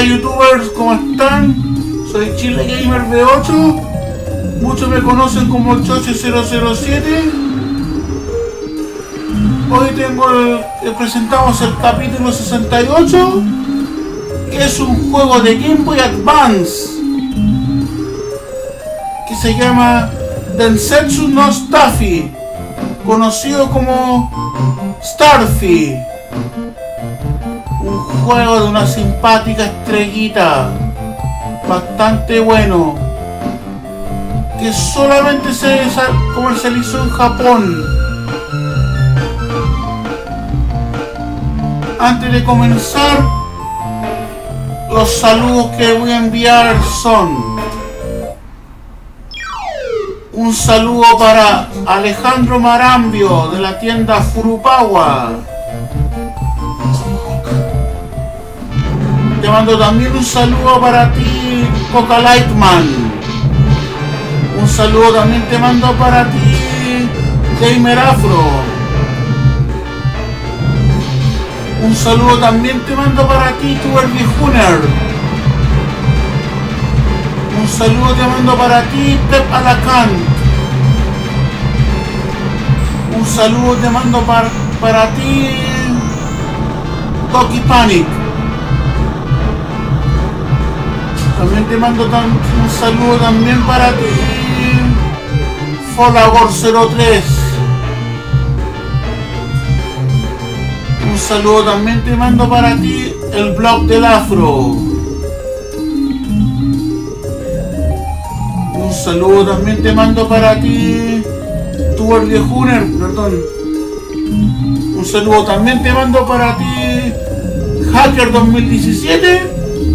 Hola youtubers, ¿cómo están? Soy Chile Gamer V8. Muchos me conocen como el Choche007. Hoy presentamos el capítulo 68, que es un juego de Game Boy Advance que se llama Densetsu no Starfy, conocido como Starfy. Un juego de una simpática estrellita, bastante bueno, que solamente se comercializó en Japón. Antes de comenzar, los saludos que voy a enviar son: un saludo para Alejandro Marambio de la tienda Furupawa. Te mando también un saludo para ti, Coca Lightman. Un saludo también te mando para ti, Gamer Afro. Un saludo también te mando para ti, Tuber Viejuner. Un saludo te mando para ti, Pep Alacant. Un saludo te mando para ti, Toki Panic. También te mando un saludo también para ti, Folagor03. Un saludo también te mando para ti, el blog del Afro. Un saludo también te mando para ti, Tuber Viejuner, perdón. Un saludo también te mando para ti, Hacker 2017.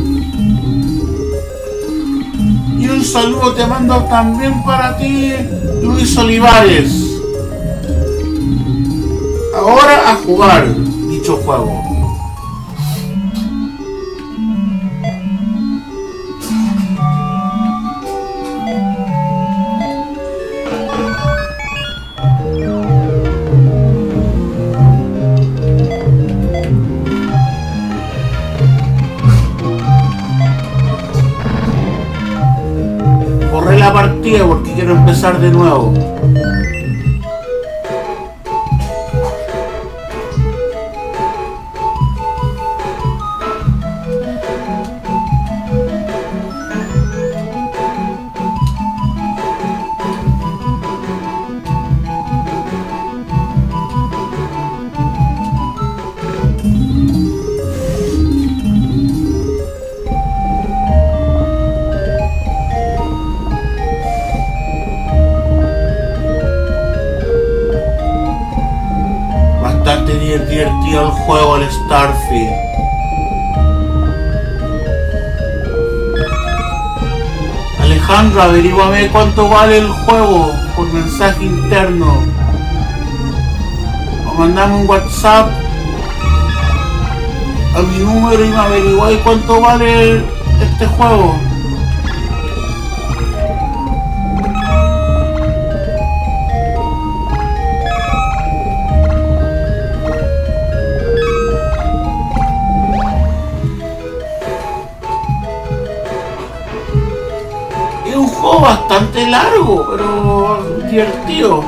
Y un saludo te mando también para ti, Luis Olivares. Ahora a jugar dicho juego. Borré la partida porque quiero empezar de nuevo. Divertido el juego, el Starfy. Alejandro, averíguame cuánto vale el juego por mensaje interno, o mandame un WhatsApp a mi número y me averiguáis cuánto vale este juego. Bastante largo, pero divertido.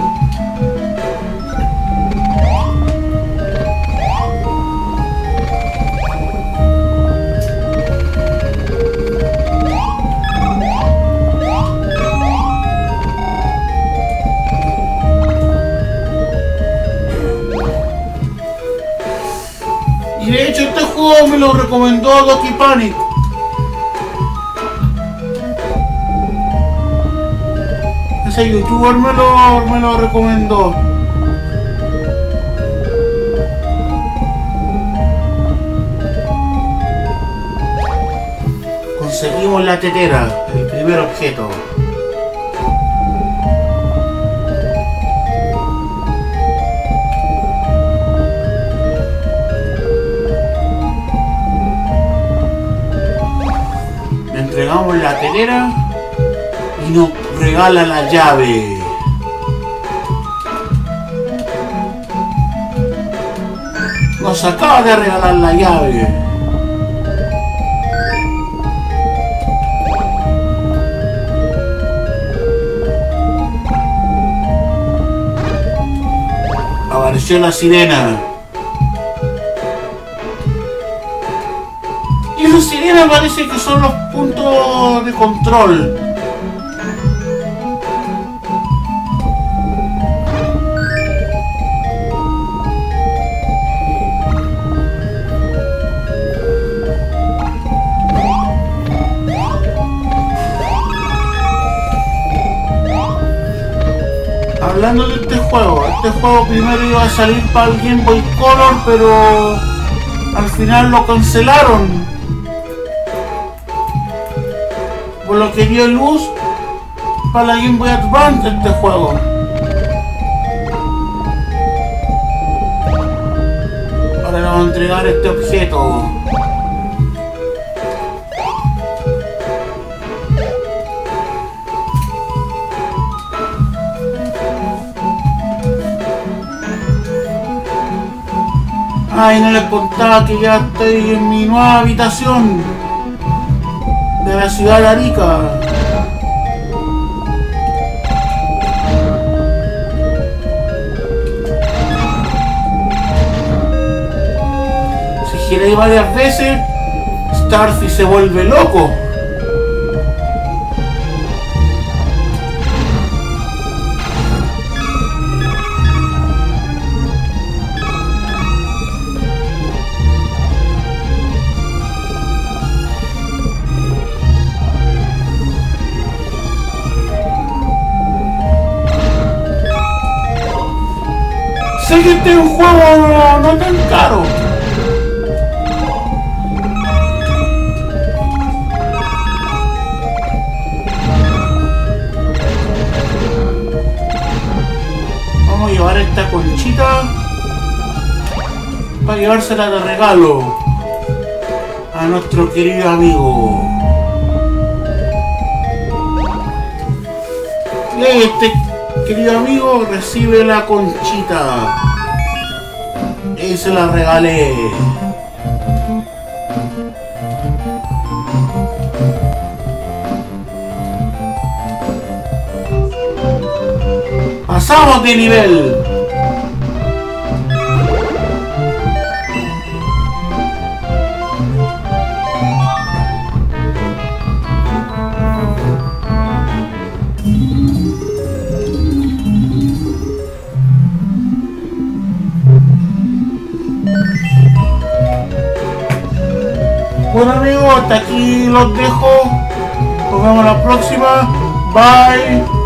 Y de hecho este juego me lo recomendó Toki Panic. Ese youtuber me lo recomendó. Conseguimos la tetera, el primer objeto. Le entregamos la tetera y nos regala la llave. Nos acaba de regalar la llave. anunció la sirena. Y esas sirenas parece que son los puntos de control. Hablando de este juego primero iba a salir para el Game Boy Color, pero al final lo cancelaron. Por lo que dio luz para la Game Boy Advance este juego. Ahora le vamos a entregar este objeto. Ay, no les contaba que ya estoy en mi nueva habitación de la ciudad de Arica. Si giré varias veces, Starfy se vuelve loco. Sé que este es un juego no tan caro. Vamos a llevar esta conchita para llevársela de regalo a nuestro querido amigo. Y este querido amigo recibe la conchita. Y se la regalé. Pasamos de nivel. Bueno amigos, hasta aquí los dejo. Nos vemos la próxima. Bye.